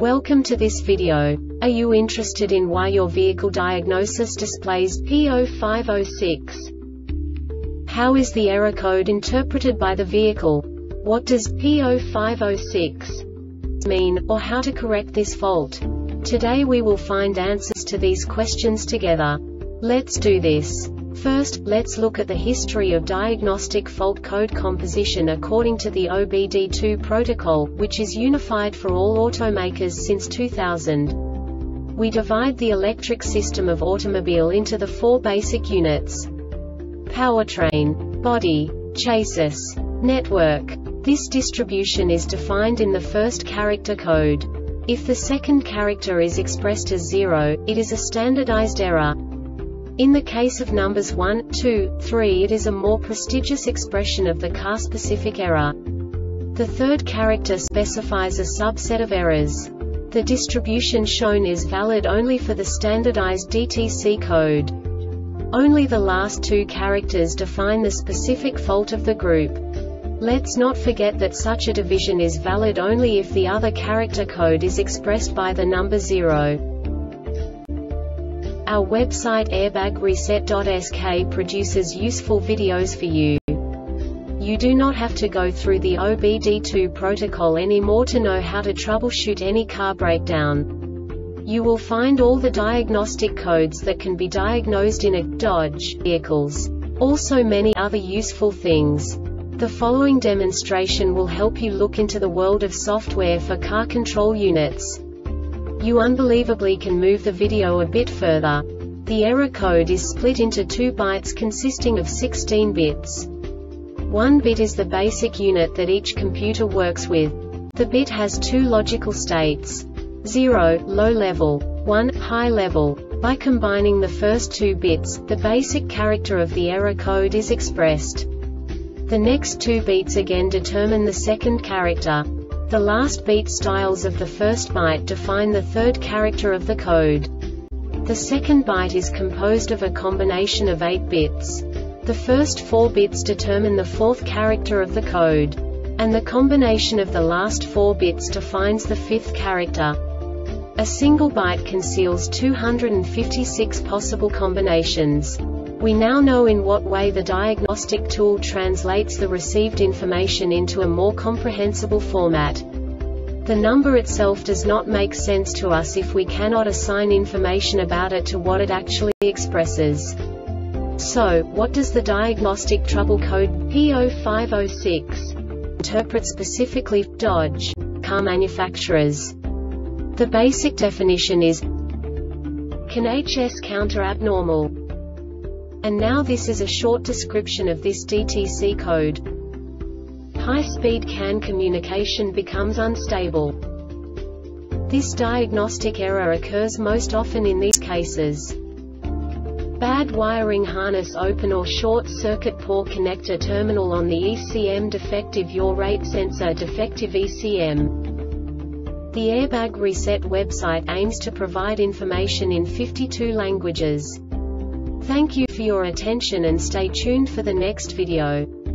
Welcome to this video. Are you interested in why your vehicle diagnosis displays P0506? How is the error code interpreted by the vehicle? What does P0506 mean, or how to correct this fault? Today we will find answers to these questions together. Let's do this. First, let's look at the history of diagnostic fault code composition according to the OBD2 protocol, which is unified for all automakers since 2000. We divide the electric system of automobile into the four basic units: powertrain, body, chassis, network. This distribution is defined in the first character code. If the second character is expressed as 0, it is a standardized error. In the case of numbers 1, 2, 3, it is a more prestigious expression of the car-specific error. The third character specifies a subset of errors. The distribution shown is valid only for the standardized DTC code. Only the last two characters define the specific fault of the group. Let's not forget that such a division is valid only if the other character code is expressed by the number 0. Our website airbagreset.sk produces useful videos for you. You do not have to go through the OBD2 protocol anymore to know how to troubleshoot any car breakdown. You will find all the diagnostic codes that can be diagnosed in a Dodge vehicles. Also many other useful things. The following demonstration will help you look into the world of software for car control units. You unbelievably can move the video a bit further. The error code is split into 2 bytes consisting of 16 bits. 1 bit is the basic unit that each computer works with. The bit has 2 logical states: 0, low level, 1, high level. By combining the first 2 bits, the basic character of the error code is expressed. The next 2 beats again determine the second character. The last beat styles of the first byte define the third character of the code. The second byte is composed of a combination of 8 bits. The first 4 bits determine the fourth character of the code. And the combination of the last 4 bits defines the fifth character. A single byte conceals 256 possible combinations. We now know in what way the diagnostic tool translates the received information into a more comprehensible format. The number itself does not make sense to us if we cannot assign information about it to what it actually expresses. So, what does the diagnostic trouble code P0506 interpret specifically for Dodge car manufacturers? The basic definition is CAN HS counter abnormal. And now this is a short description of this DTC code. High-speed CAN communication becomes unstable. This diagnostic error occurs most often in these cases: bad wiring harness, open or short circuit, poor connector terminal on the ECM, defective yaw rate sensor, defective ECM. The Airbag Reset website aims to provide information in 52 languages. Thank you for your attention and stay tuned for the next video.